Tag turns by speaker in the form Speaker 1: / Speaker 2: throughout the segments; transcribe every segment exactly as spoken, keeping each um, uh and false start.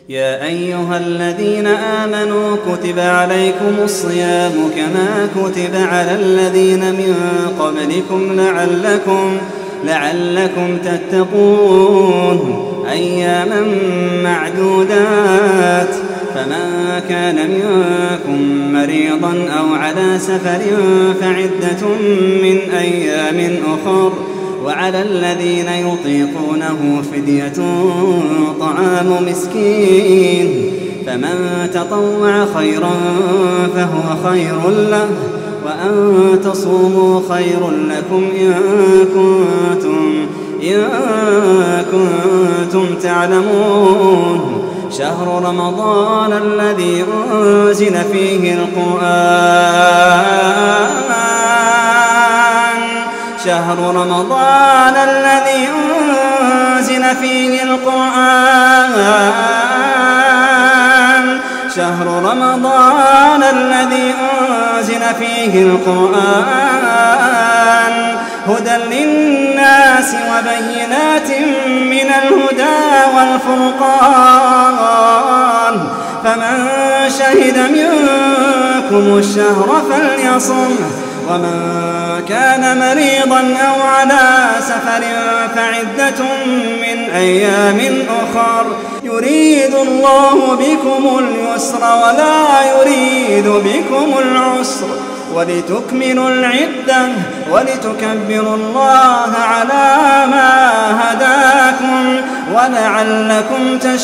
Speaker 1: يا أيها الذين آمنوا كتب عليكم الصيام كما كتب على الذين من قبلكم لعلكم, لعلكم تتقون أياما معدودات فمن كان منكم مريضا أو على سفر فعدة من أيام أخر وعلى الذين يطيقونه فدية طعام مسكين فمن تطوع خيرا فهو خير له وأن تصوموا خير لكم إن كنتم, إن كنتم تعلمون شهر رمضان الذي أنزل فيه القرآن شهر رمضان الذي أنزل فيه القرآن شهر رمضان الذي أنزل فيه القرآن هدى للناس وبينات من الهدى والفرقان فمن شهد منكم الشهر فليصم ومن كان مريضا أو على سفر فعدة من أيام أخر يريد الله بكم اليسر ولا يريد بكم العسر ولتكملوا العدة ولتكبروا الله على ما هداكم ولعلكم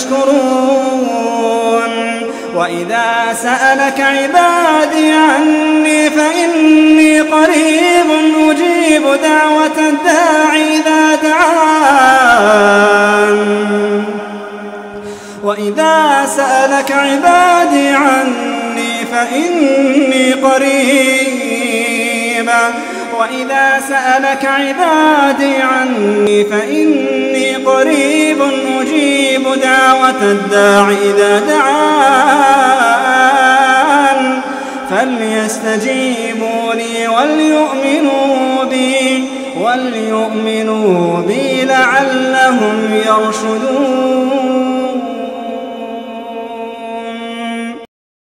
Speaker 1: تشكرون وإذا سألك عبادي عني فإني قريب أجيب دعوة الداعي إذا دعان وإذا سألك عبادي عني فإني قريب وإذا سألك عبادي عني فإني قريب أجيب دعوة الداع إذا دعان فليستجيبوا لي وليؤمنوا بي وليؤمنوا بي لعلهم يرشدون.